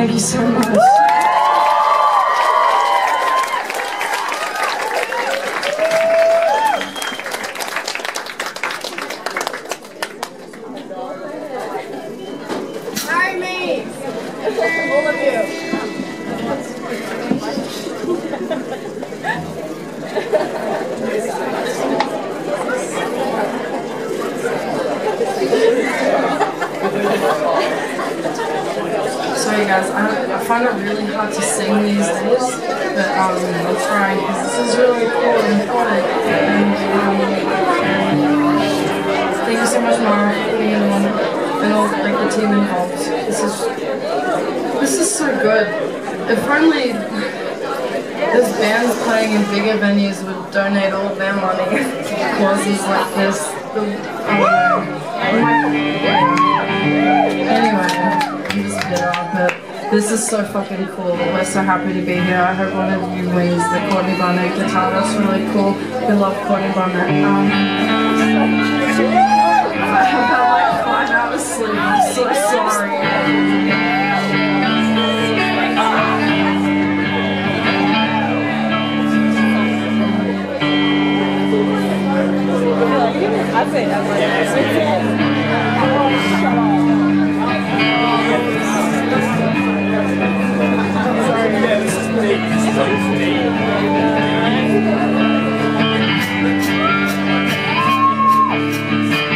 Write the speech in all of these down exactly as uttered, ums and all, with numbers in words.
Thank you so much. Hi, me! All of you. Sorry guys, I, I find it really hard to sing these days, but um, I'm trying because this is really cool and fun. And um, thank you so much, Mara, for being on and all like the team involved. This is this is so good. If only this band's playing in bigger venues would donate all of their money to causes like this. The, I don't know. Anyway, I'm just bitter, but this is so fucking cool. We're so happy to be here. I hope one of you wins the Courtney Barnett guitar. That's really cool. We love Courtney Barnett. Um, I've had like five hours sleep. I'm so sorry. I say that one. Sorry.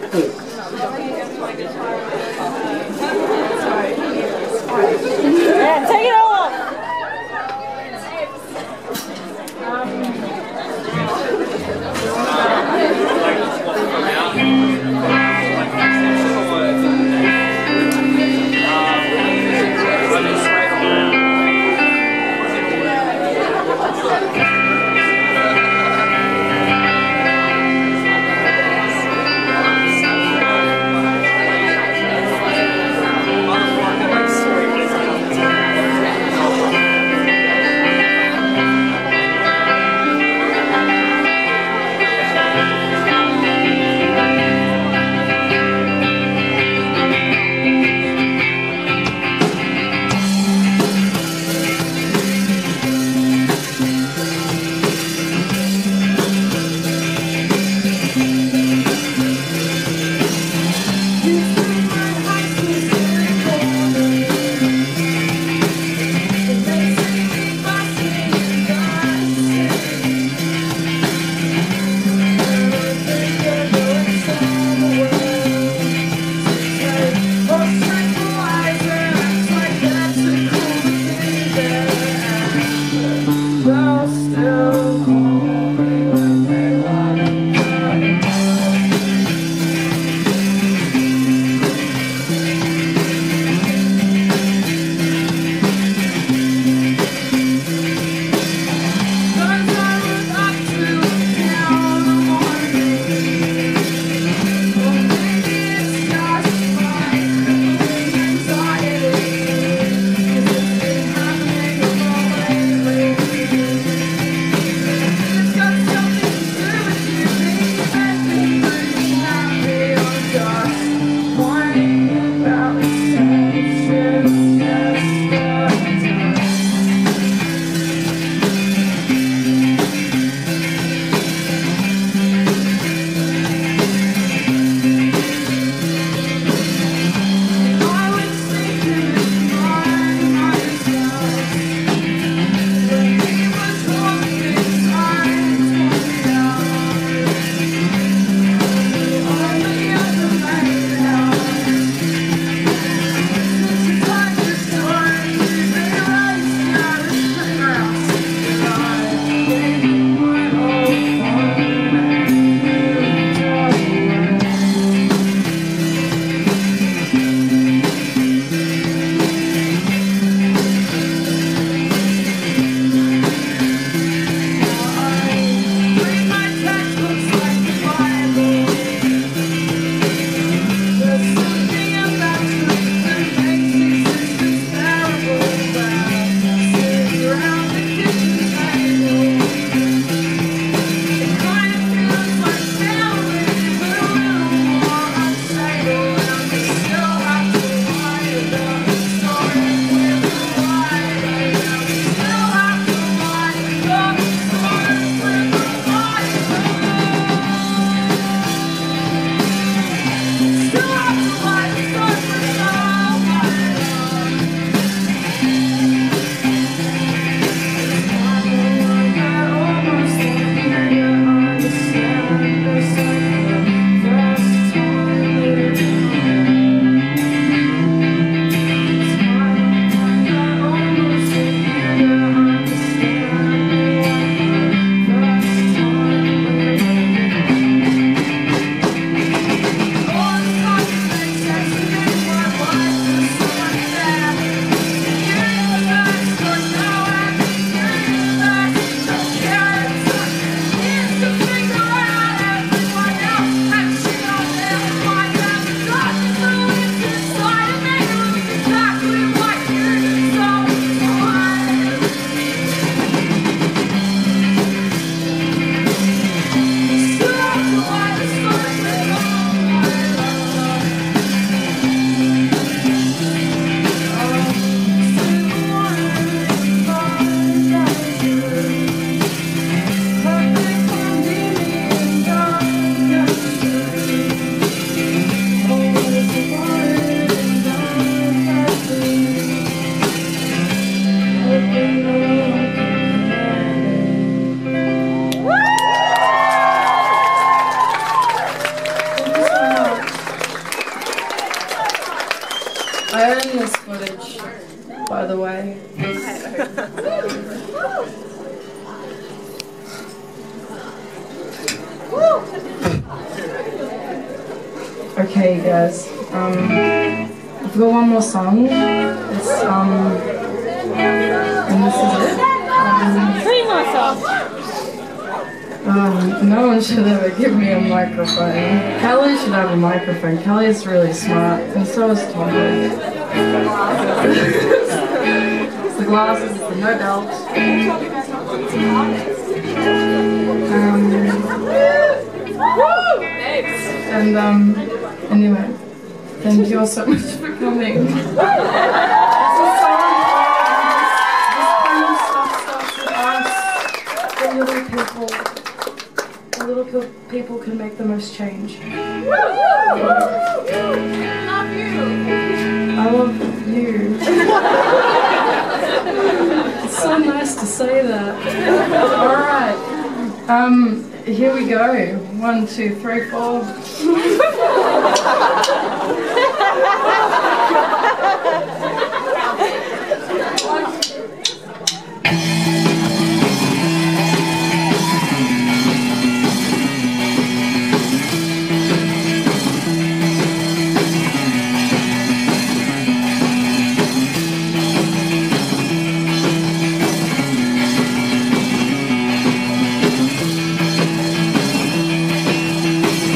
Yeah, take it all off. Um, Okay, guys. Um, I've got one more song. It's um, and this is it. Um, Three more songs. um, no one should ever give me a microphone. Kelly should have a microphone. Kelly's really smart, and so is Tom. It's the glasses, it's the no belt. Um, and um, anyway, thank you all so much for coming. This is so important. This kind of stuff starts with us. The little people. The little pe- people can make the most change. Love you. I love you. It's so nice to say that. Alright. Um, here we go. One, two, three, four.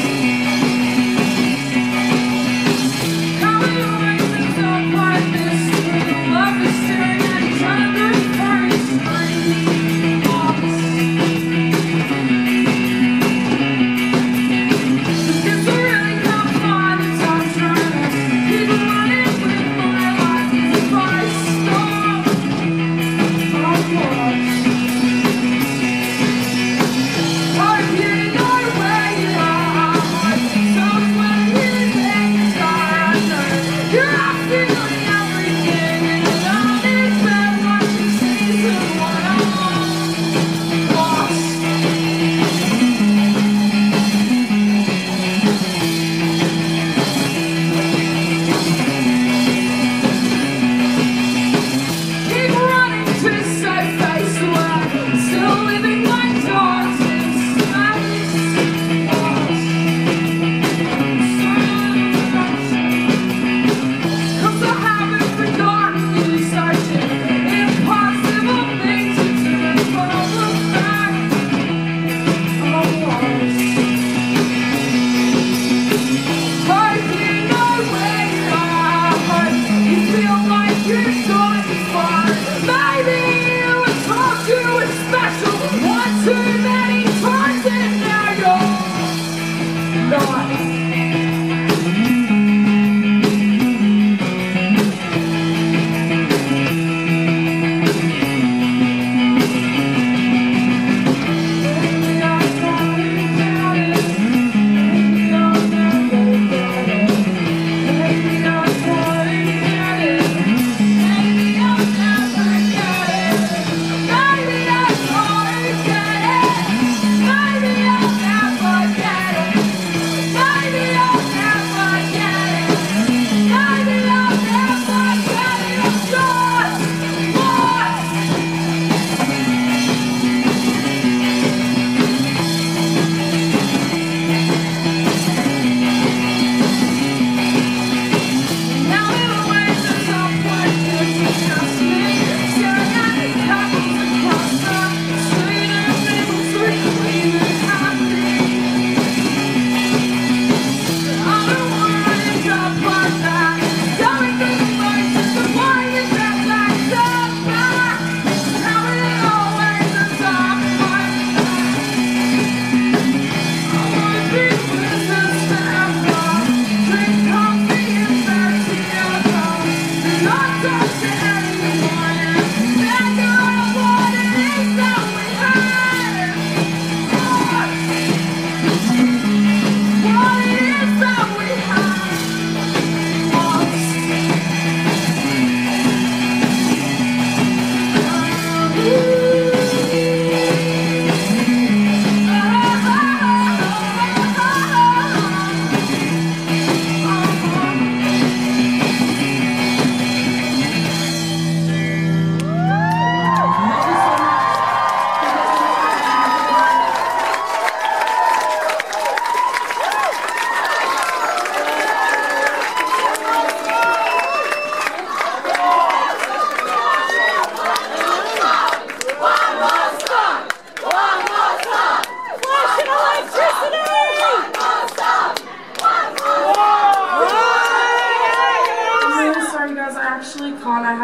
This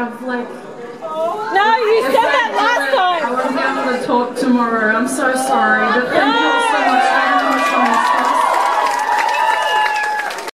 have like. No, you said that last I time. won't be able to talk tomorrow. I'm so sorry. But thank you all